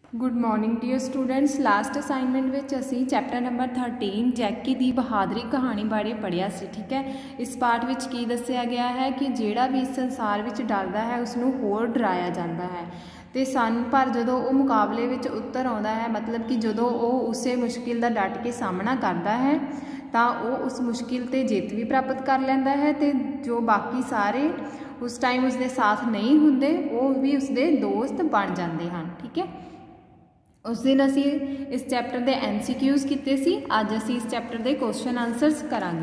Good morning dear students. Last assignment विच असी chapter number 13 जैकी दी बहादरी कहानी बारे पढ़िया सी। ठीक है, इस पार्ट विच की दस्सिया गया है कि जिहड़ा भी इस संसार विच डरदा है उसनूं होर डराया जाता है ते सन पर जदों वो मुकाबले विच उतर आउंदा है, मतलब कि जदों वो उसे मुश्किल का डट के सामना करता है तो वो उस मुश्किल ते जित भी प्राप्त कर लैंदा है ते जो बाकी सारे उस टाइम उसके साथ नहीं हुंदे वो भी उसके दोस्त बन जाते हैं। ठीक है, उस दिन असी इस चैप्टर के MCQs किए सी। अज असी इस चैप्टर के क्वेश्चन आंसरस करांगे।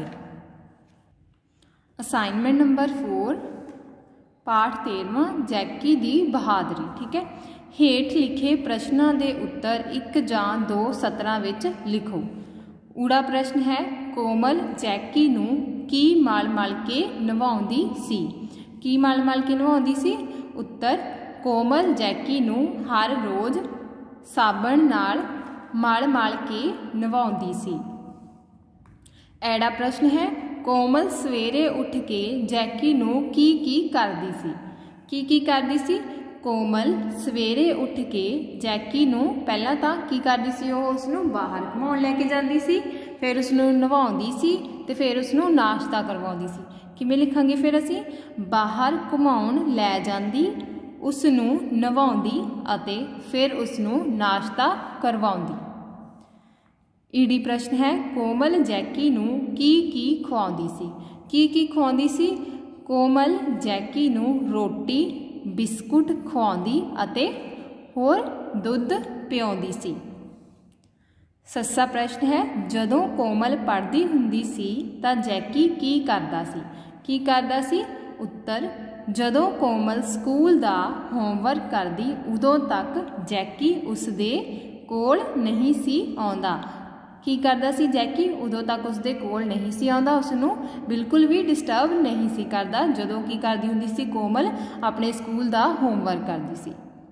असाइनमेंट नंबर 4 पाठ 13 जैकी दी बहादरी। ठीक है, हेठ लिखे प्रश्नों के उत्तर 1 ਜਾਂ 2 सतरां विच लिखो। ऊड़ा प्रश्न है, कोमल जैकी नूं की मल मल के नवाउंदी सी। की मल मल के नवाउंदी सी? उत्तर, कोमल जैकी नूं हर रोज़ साबण नाल मल मल के नवाउंदी सी। ऐड़ा प्रश्न है, कोमल सवेरे उठ के जैकी नूं की करदी सी। की करदी सी? कोमल सवेरे उठ के जैकी नूं पहला तां की करदी सी, वो उसनूं बाहर घुमाउण लैके जांदी सी, फिर उसनूं नवाउंदी सी ते फिर उसनूं नाश्ता करवाउंदी सी। किवें लिखांगे फिर असीं? बाहर घुमाउण लै जांदी, उसनूं नवाउंदी अते फिर उसनूं नाश्ता करवाउंदी। ईडी प्रश्न है, कोमल जैकी नूं की खवाउंदी सी। की खवाउंदी सी? कोमल जैकी नूं रोटी बिस्कुट खवाउंदी अते होर दुध पिआउंदी सी। सस्सा प्रश्न है, जदों कोमल पढ़दी हुंदी सी तां जैकी की करदा सी। की करदा सी? उत्तर, जदों कोमल स्कूल का होमवर्क करदी उदों तक जैकी उसदे कोल नहीं सी आउंदा। की करदा सी जैकी? उदों तक उसदे कोल नहीं सी आउंदा, उसनूं बिल्कुल भी डिस्टर्ब नहीं सी करदा जदों की करदी हुंदी सी कोमल अपने स्कूल का होमवर्क करदी सी।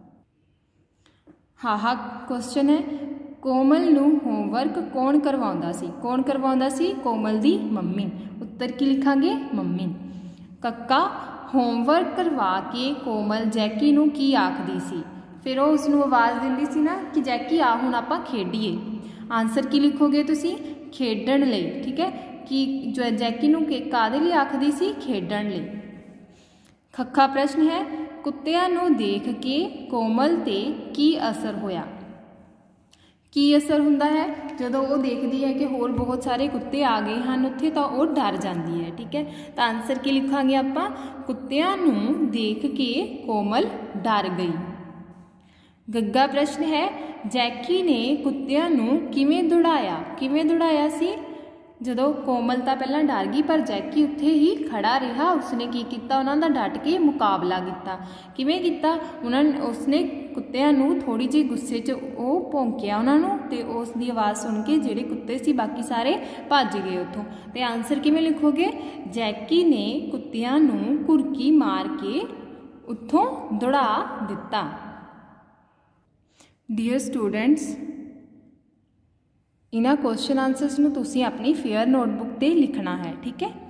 हा क्वेश्चन है, कोमल नूं होमवर्क कौन करवाउंदा सी? कौन करवाउंदा सी? कोमल दी मम्मी। उत्तर की लिखांगे? मम्मी। कक्का होमवर्क करवा के कोमल जैकी नूं की आखदी सी? फिर वो उसनूं आवाज़ दिंदी सी ना कि जैकी आ हुण आपां खेडीए। आंसर की लिखोगे तुसी? खेडण लई। ठीक है, कि जो जैकी नूं काहदे लई आखदी सी? खेडण लई। खक्खा प्रश्न है, कुत्तियां नूं देख के कोमल ते की असर होया? की असर हुंदा है? जदों वो देखती है कि होर बहुत सारे कुत्ते आ गए हैं उत्थे तो वो डर जाती है। ठीक है, तो आंसर की लिखांगे आपां? कुत्तियां नूं देख के कोमल डर गई। गग्गा प्रश्न है, जैकी ने कुत्तियां नूं किवें दौड़ाया? किवें दौड़ाया सी? जदों कोमल तो पहला डर गई पर जैकी उत्थे ही खड़ा रहा, उसने की किया? उन्हां दा डट के मुकाबला किया। किवें किया? उसने कुत्तियां नूं थोड़ी जी गुस्से च वो भौंकिया उन्होंने, तो उसकी आवाज़ सुन के जिहड़े कुत्ते सी बाकी सारे भज गए उत्थों। तो आंसर किवें लिखोगे? जैकी ने कुत्तियां नूं घुरकी मार के उत्थों दौड़ा दिता। डियर स्टूडेंट्स, इन्हां क्वेश्चन आंसर्स नूं तुसीं अपनी फेयर नोटबुक ते लिखना है। ठीक है।